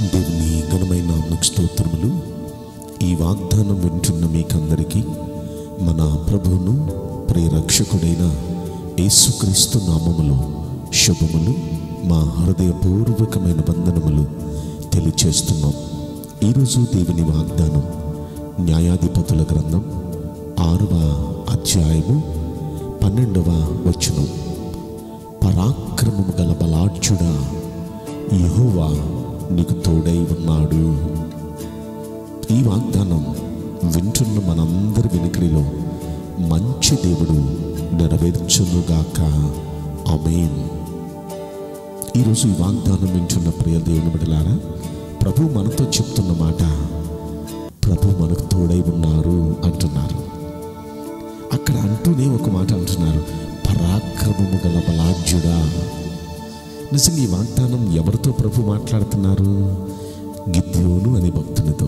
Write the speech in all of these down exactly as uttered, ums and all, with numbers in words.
దేవుని ఘనమైన నామమునకు స్తోత్రములు. ఈ వాగ్దానం వింటున్న మీకందరికీ మన ప్రభువును ప్రియరక్షకుడైన యేసుక్రీస్తు నామములో శుభములు, మా హృదయపూర్వకమైన వందనములు తెలియచేస్తున్నాం. ఈరోజు దేవుని వాగ్దానం న్యాయాధిపతుల గ్రంథం ఆరవ అధ్యాయము పన్నెండవ వచనం. పరాక్రమము గల బలాఢ్యుడా, యెహోవా నీకు తోడై ఉన్నాడు. ఈ వాగ్దానం వింటున్న మనందరి వెనుకలో మంచి దేవుడు నెరవేర్చునుగాక. ఆమేన్. ఈరోజు ఈ వాగ్దానం వింటున్న ప్రియ దేవుని బిడ్డలారా, ప్రభు మనతో చెప్తున్న మాట, ప్రభు మనకు తోడై ఉన్నారు అంటున్నారు. అక్కడ అంటూనే ఒక మాట అంటున్నారు, పరాక్రమము గల బలాఢ్యుడా. నిజంగా ఈ వాగ్దానం ఎవరితో ప్రభు మాట్లాడుతున్నారు? గిద్యోను అనే భక్తునితో.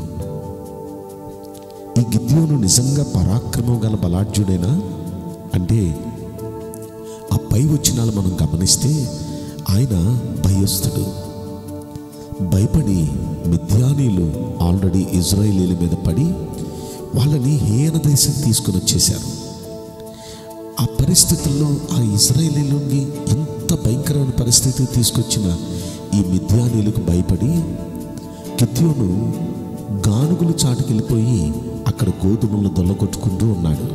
ఈ గిద్యోను నిజంగా పరాక్రమం గల బలాఢ్యుడేనా అంటే, ఆ పై వచనాలు మనం గమనిస్తే ఆయన భయస్థుడు. భయపడి మిద్యానీయులు ఆల్రెడీ ఇజ్రాయేలీల మీద పడి వాళ్ళని హీన దేశం తీసుకుని వచ్చేశారు. ఆ పరిస్థితుల్లో ఆ ఇజ్రాయేలీలని ఎంత భయంకరమైన పరిస్థితి తీసుకొచ్చిన ఈ మిద్యానీయులకు భయపడి గిద్యోను గానుగులు చాటుకెళ్ళిపోయి అక్కడ గోధుమలను దొల్లగొట్టుకుంటూ ఉన్నాడు.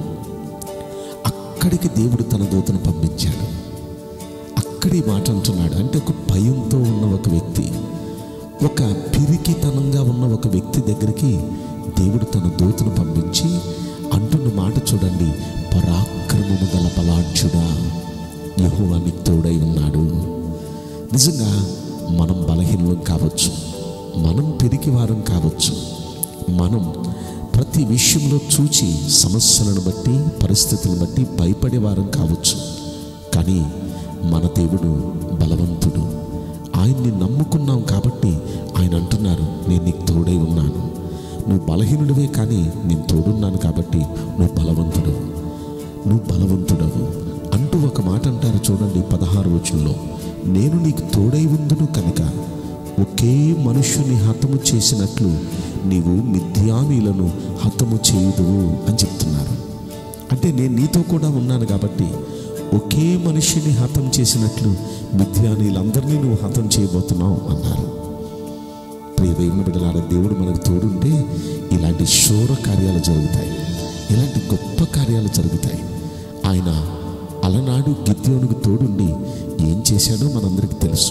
అక్కడికి దేవుడు తన దూతను పంపించాడు. అక్కడి మాట అంటున్నాడు. అంటే ఒక భయంతో ఉన్న ఒక వ్యక్తి, ఒక పిరికితనంగా ఉన్న ఒక వ్యక్తి దగ్గరికి దేవుడు తన దూతను పంపించి అంటున్న మాట చూడండి, పరాక్రమము గల బలాఢ్యుడా, యెహోవా నీకు తోడై ఉన్నాడు. నిజంగా మనం బలహీనం కావచ్చు, మనం పిరికి వారం కావచ్చు, మనం ప్రతి విషయంలో చూచి సమస్యలను బట్టి పరిస్థితులను బట్టి భయపడే వారం కావచ్చు. కానీ మన దేవుడు బలవంతుడు. ఆయన్ని నమ్ముకున్నాం కాబట్టి ఆయన అంటున్నారు, నేను నీకు తోడై ఉన్నాను. నువ్వు బలహీనుడివే కానీ నేను తోడున్నాను కాబట్టి నువ్వు బలవంతుడు, నువ్వు బలవంతుడవు అంటూ ఒక మాట అంటారు చూడండి పదహారు వచనంలో, నేను నీకు తోడై ఉందును కనుక ఒకే మనుష్యుని హతము చేసినట్లు నీవు మిద్యానీయులను హతము చేయుదువు అని చెప్తున్నారు. అంటే నేను నీతో కూడా ఉన్నాను కాబట్టి ఒకే మనిషిని హతం చేసినట్లు మిద్యానీయులందరినీ నువ్వు హతం చేయబోతున్నావు అన్నారు. ప్రియ దేవుని బిడ్డలారా, దేవుడు మనకు తోడుంటే ఇలాంటి శూర కార్యాలు జరుగుతాయి, ఇలాంటి గొప్ప కార్యాలు జరుగుతాయి. ఆయన అలనాడు గిద్యోనుకు తోడుండి ఏం చేశాడో మనందరికీ తెలుసు.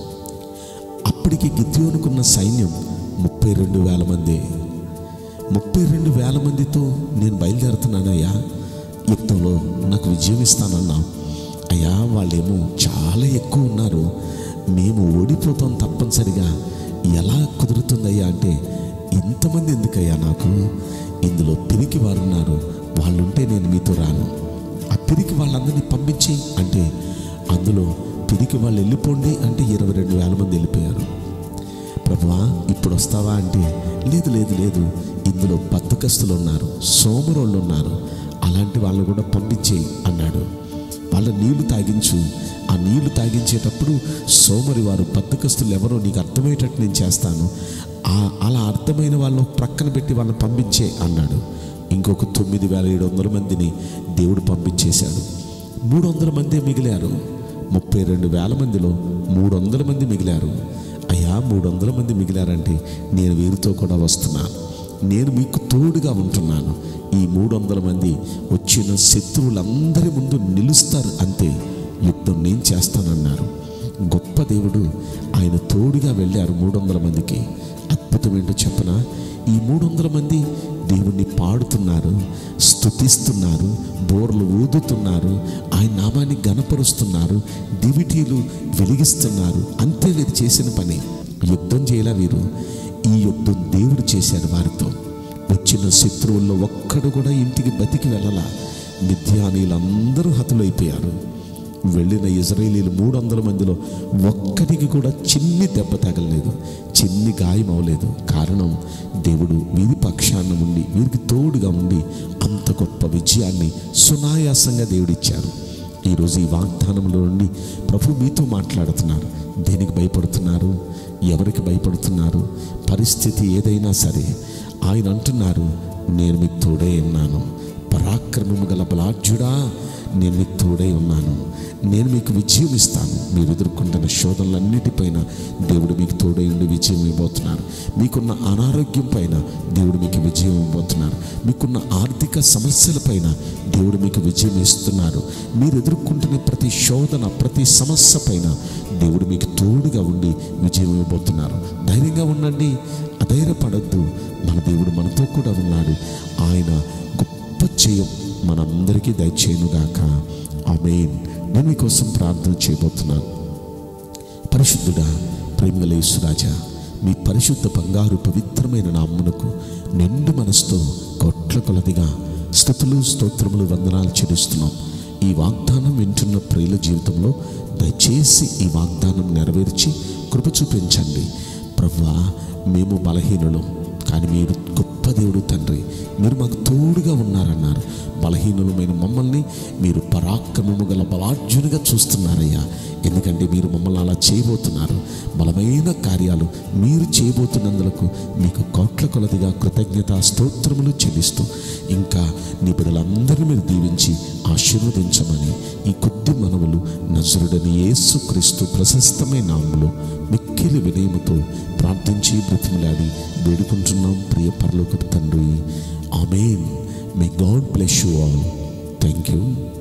అప్పటికి గిద్యోనుకున్న సైన్యం ముప్పై రెండు వేల మంది. ముప్పై రెండు వేల మందితో నేను బయలుదేరుతున్నానయ్యా, యుద్ధంలో నాకు విజయం ఇస్తానన్నా. అయ్యా వాళ్ళేమో చాలా ఎక్కువ ఉన్నారు, మేము ఓడిపోతాం తప్పనిసరిగా, ఎలా కుదురుతుందయ్యా అంటే, ఇంతమంది ఎందుకయ్యా నాకు, ఇందులో పిరికి వారు ఉన్నారు, వాళ్ళుంటే నేను మీతో రాను, ఆ పిరికి వాళ్ళందరినీ పంపించి అంటే, అందులో పిరికి వాళ్ళు వెళ్ళిపోండి అంటే ఇరవై రెండు వేల మంది వెళ్ళిపోయారు. ప్రభువా ఇప్పుడు వస్తావా అంటే, లేదు లేదు లేదు ఇందులో బద్దకస్తులు ఉన్నారు, సోమరోళ్ళు ఉన్నారు, అలాంటి వాళ్ళు కూడా పంపించేయి అన్నాడు. వాళ్ళ నీళ్లు తాగించు, ఆ నీళ్లు తాగించేటప్పుడు సోమరి వారు బద్దకస్తులు ఎవరో నీకు అర్థమయ్యేటట్టు నేను చేస్తాను, అలా అర్థమైన వాళ్ళను ప్రక్కన పెట్టి వాళ్ళని పంపించే అన్నాడు. ఇంకొక తొమ్మిది వేల ఏడు వందల మందిని దేవుడు పంపించేశాడు. మూడు వందల మంది మిగిలారు. ముప్పై రెండు వేల మందిలో మూడు వందల మంది మిగిలారు. అయ్యా మూడు వందల మంది మిగిలారంటే నేను వీరితో కూడా వస్తున్నాను, నేను మీకు తోడుగా ఉంటున్నాను, ఈ మూడు వందల మంది వచ్చిన శత్రువులందరి ముందు నిలుస్తారు, అంతే, యుద్ధం నేను చేస్తానన్నారు. గొప్ప దేవుడు, ఆయన తోడుగా వెళ్ళారు మూడు వందల మందికి. అద్భుతం ఏంటో చెప్పనా, ఈ మూడు వందల మంది దేవుణ్ణి పాడుతున్నారు, స్తుతిస్తున్నారు, బోర్లు ఊదుతున్నారు, ఆయన నామాన్ని గణపరుస్తున్నారు, దివిటీలు వెలిగిస్తున్నారు. అంతే వీరు చేసిన పని. యుద్ధం చేయలా వీరు, ఈ యుద్ధం దేవుడు చేశాడు వారితో. వచ్చిన శత్రువుల్లో ఒక్కడు కూడా ఇంటికి బతికి వెళ్ళలా. మిద్యానీయులందరూ హతులైపోయారు. వెళ్ళిన ఇజ్రాయేలీలు మూడు వందల మందిలో ఒక్కడికి కూడా చిన్ని దెబ్బ తగలలేదు, చిన్ని గాయం అవ్వలేదు. కారణం, దేవుడు వీరి పక్షాన ఉండి వీరికి తోడుగా ఉండి అంత గొప్ప విజయాన్ని సునాయాసంగా దేవుడిచ్చారు. ఈరోజు ఈ వాగ్దానంలో నుండి ప్రభు మీతో మాట్లాడుతున్నారు. దేనికి భయపడుతున్నారు? ఎవరికి భయపడుతున్నారు? పరిస్థితి ఏదైనా సరే ఆయన అంటున్నారు, నేను మీకు తోడే ఉన్నాను. పరాక్రమము గల బలాఢ్యుడా, నేను మీకు తోడై ఉన్నాను. నేను మీకు విజయం ఇస్తాను. మీరు ఎదుర్కొంటున్న శోధనలన్నిటిపైన దేవుడు మీకు తోడై ఉండి విజయం ఇవ్వబోతున్నారు. మీకున్న అనారోగ్యం పైన దేవుడు మీకు విజయం ఇవ్వబోతున్నారు. మీకున్న ఆర్థిక సమస్యల పైన దేవుడు మీకు విజయం ఇస్తున్నారు. మీరు ఎదుర్కొంటున్న ప్రతి శోధన, ప్రతి సమస్య పైన దేవుడు మీకు తోడుగా ఉండి విజయం ఇవ్వబోతున్నారు. ధైర్యంగా ఉండండి, అధైర్యపడద్దు. మన దేవుడు మనతో కూడా ఉన్నాడు. ఆయన గొప్ప జయం మనందరికీ దయచేయునుగాక. ఆమేన్. నేను మీకోసం ప్రార్థన చేయబోతున్నాను. పరిశుద్ధుడా, ప్రేమగల యేసురాజా, మీ పరిశుద్ధ బంగారు పవిత్రమైన నామమునకు నిండు మనసుతో కోట్ల కొలదిగా స్తుతులు, స్తోత్రములు, వందనాలు చెల్లిస్తున్నాం. ఈ వాగ్దానం వింటున్న ప్రియుల జీవితంలో దయచేసి ఈ వాగ్దానం నెరవేర్చి కృప చూపించండి. ప్రభువా, మేము బలహీనులు, కానీ మీరు గొప్ప దేవుడు తండ్రి. మీరు మాకు తోడుగా ఉన్నారన్నారు. బలహీనులమైన మమ్మల్ని మీరు పరాక్రమము గల బలాఢ్యునిగా చూస్తున్నారయ్యా. ఎందుకంటే మీరు మమ్మల్ని అలా చేయబోతున్నారు. బలమైన కార్యాలు మీరు చేయబోతున్నందులకు మీకు కోట్ల కొలదిగా కృతజ్ఞత స్తోత్రములు చెల్లిస్తూ, ఇంకా నీ బిడ్డలందరినీ మీరు దీవించి ఆశీర్వదించమని ఈ కొద్ది మనవులు నజరుడని యేసుక్రీస్తు ప్రశస్తమైన నామములో మిక్కిలి వినయముతో ప్రార్థించి బ్రతిమలాడి వేడుకుంటున్నాం ప్రియ పరలోకపు తండ్రి. ఆమేన్. May God bless you all. Thank you.